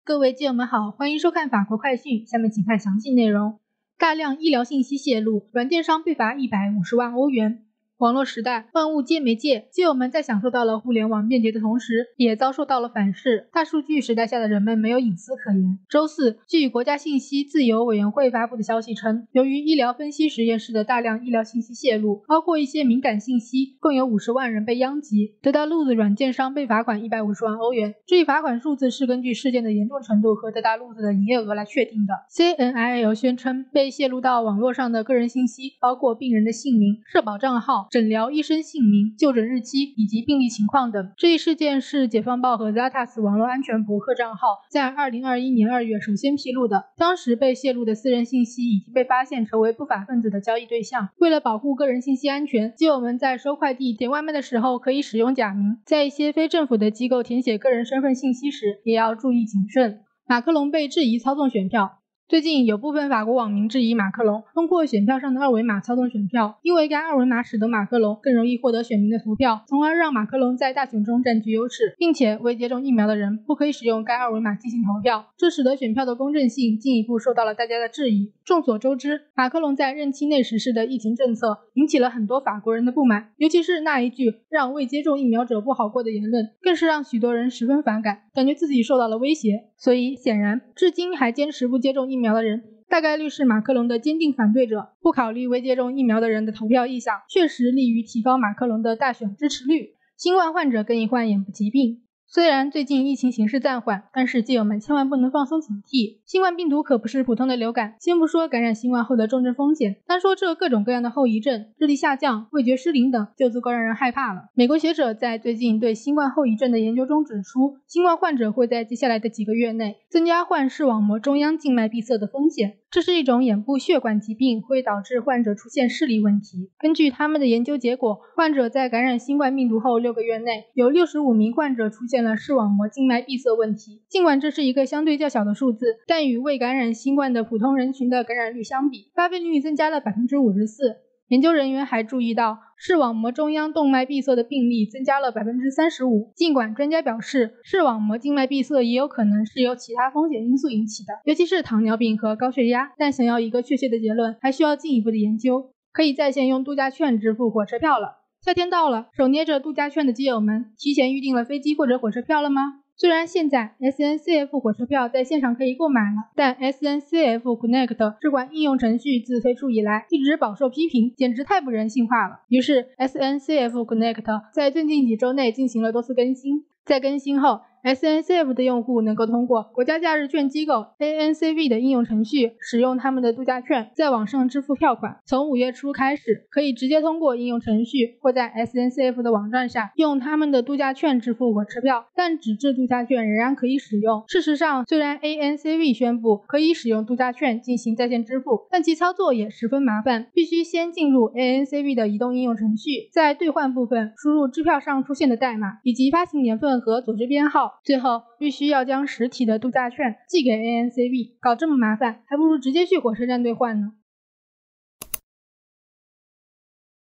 各位基友们好，欢迎收看法国快讯。下面请看详细内容。大量医疗信息泄露，软件商被罚150万欧元。网络时代，万物皆媒介，基友们在享受到了互联网便捷的同时，也遭受到了反噬。大数据时代下的人们没有隐私可言。周四，据国家信息自由委员会发布的消息称，由于医疗分析实验室的大量医疗信息泄露，包括一些敏感信息，共有50万人被殃及。得到路子软件商被罚款150万欧元。这一罚款数字是根据事件的严重程度和得到路子的营业额来确定的。CNIL 宣称，被泄露到网络上的个人信息包括病人的姓名、社保账号、诊疗医生姓名、就诊日期以及病历情况等。这一事件是解放报和 Zatas 网络安全博客账号在2021年2月首先披露的。当时被泄露的私人信息已经被发现成为不法分子的交易对象。为了保护个人信息安全，基友们在收快递、点外卖的时候可以使用假名，在一些非政府的机构填写个人身份信息时也要注意谨慎。马克龙被质疑操纵选票。最近有部分法国网民质疑马克龙通过选票上的二维码操纵选票，因为该二维码使得马克龙更容易获得选民的投票，从而让马克龙在大选中占据优势，并且未接种疫苗的人不可以使用该二维码进行投票，这使得选票的公正性进一步受到了大家的质疑。众所周知，马克龙在任期内实施的疫情政策引起了很多法国人的不满，尤其是那一句让未接种疫苗者不好过的言论，更是让许多人十分反感，感觉自己受到了威胁。所以显然，至今还坚持不接种疫苗的人大概率是马克龙的坚定反对者。不考虑未接种疫苗的人的投票意向，确实利于提高马克龙的大选支持率。新冠患者跟一患眼部疾病。虽然最近疫情形势暂缓，但是基友们千万不能放松警惕。新冠病毒可不是普通的流感，先不说感染新冠后的重症风险，单说这各种各样的后遗症，智力下降、味觉失灵等，就足够让人害怕了。美国学者在最近对新冠后遗症的研究中指出，新冠患者会在接下来的几个月内增加患视网膜中央静脉闭塞的风险。这是一种眼部血管疾病，会导致患者出现视力问题。根据他们的研究结果，患者在感染新冠病毒后6个月内，有65名患者出现了视网膜静脉闭塞问题。尽管这是一个相对较小的数字，但与未感染新冠的普通人群的感染率相比，发病率增加了54%。研究人员还注意到，视网膜中央动脉闭塞的病例增加了35%。尽管专家表示，视网膜静脉闭塞也有可能是由其他风险因素引起的，尤其是糖尿病和高血压，但想要一个确切的结论，还需要进一步的研究。可以在线用度假券支付火车票了。夏天到了，手捏着度假券的基友们，提前预订了飞机或者火车票了吗？虽然现在 SNCF 火车票在线上可以购买了，但 SNCF Connect 这款应用程序自推出以来一直饱受批评，简直太不人性化了。于是 SNCF Connect 在最近几周内进行了多次更新。在更新后， SNCF 的用户能够通过国家假日券机构 ANCV 的应用程序使用他们的度假券在网上支付票款。从5月初开始，可以直接通过应用程序或在 SNCF 的网站上用他们的度假券支付火车票，但纸质度假券仍然可以使用。事实上，虽然 ANCV 宣布可以使用度假券进行在线支付，但其操作也十分麻烦，必须先进入 ANCV 的移动应用程序，在兑换部分输入支票上出现的代码以及发行年份和组织编号，最后必须要将实体的度假券寄给 ANCV。搞这么麻烦，还不如直接去火车站兑换呢。